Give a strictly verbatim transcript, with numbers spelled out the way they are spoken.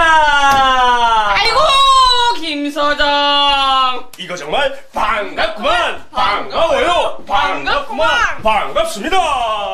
아이고 김 서장. 이거 정말 반갑구만. 반가워요. 반갑구만. 반갑습니다.